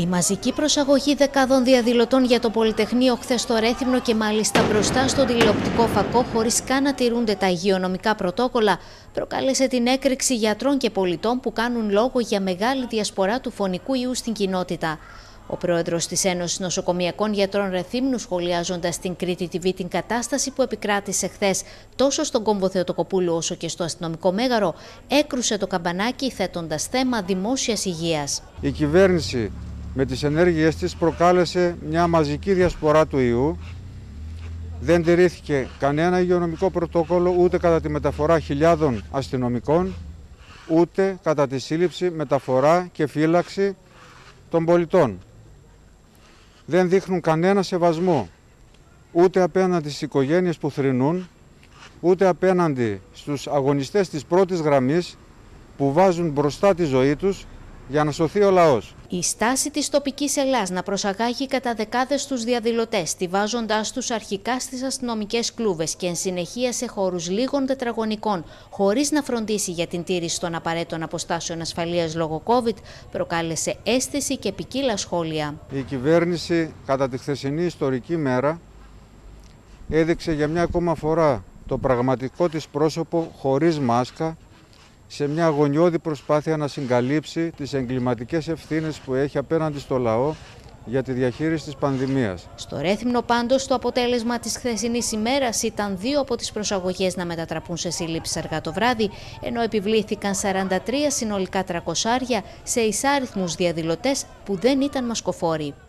Η μαζική προσαγωγή δεκάδων διαδηλωτών για το Πολυτεχνείο χθες στο Ρέθυμνο και μάλιστα μπροστά στον τηλεοπτικό φακό, χωρίς καν να τηρούνται τα υγειονομικά πρωτόκολλα, προκάλεσε την έκρηξη γιατρών και πολιτών που κάνουν λόγο για μεγάλη διασπορά του φωνικού ιού στην κοινότητα. Ο πρόεδρος της Ένωσης Νοσοκομειακών Γιατρών Ρεθύμνου, σχολιάζοντας στην Κρήτη TV την κατάσταση που επικράτησε χθες τόσο στον κόμβο Θεοτοκοπούλου όσο και στο αστυνομικό μέγαρο, έκρουσε το καμπανάκι θέτοντας θέμα δημόσιας υγείας. Η κυβέρνηση με τις ενέργειές της προκάλεσε μια μαζική διασπορά του ιού. Δεν τηρήθηκε κανένα υγειονομικό πρωτόκολλο ούτε κατά τη μεταφορά χιλιάδων αστυνομικών, ούτε κατά τη σύλληψη, μεταφορά και φύλαξη των πολιτών. Δεν δείχνουν κανένα σεβασμό ούτε απέναντι στις οικογένειες που θρηνούν, ούτε απέναντι στους αγωνιστές της πρώτης γραμμής που βάζουν μπροστά τη ζωή τους για να σωθεί ο λαός. Η στάση της τοπικής Ελλάς να προσαγάγει κατά δεκάδες τους διαδηλωτές, στιβάζοντάς τους αρχικά στις αστυνομικές κλούβες και εν συνεχεία σε χώρους λίγων τετραγωνικών, χωρίς να φροντίσει για την τήρηση των απαραίτητων αποστάσεων ασφαλείας λόγω COVID, προκάλεσε αίσθηση και ποικίλα σχόλια. Η κυβέρνηση κατά τη χθεσινή ιστορική μέρα έδειξε για μια ακόμα φορά το πραγματικό της πρόσωπο χωρίς μάσκα, σε μια αγωνιώδη προσπάθεια να συγκαλύψει τις εγκληματικές ευθύνες που έχει απέναντι στο λαό για τη διαχείριση της πανδημίας. Στο Ρέθυμνο πάντως το αποτέλεσμα της χθεσινής ημέρας ήταν 2 από τις προσαγωγές να μετατραπούν σε σύλληψεις αργά το βράδυ, ενώ επιβλήθηκαν 43 συνολικά τρακοσάρια σε εισάριθμους διαδηλωτές που δεν ήταν μασκοφόροι.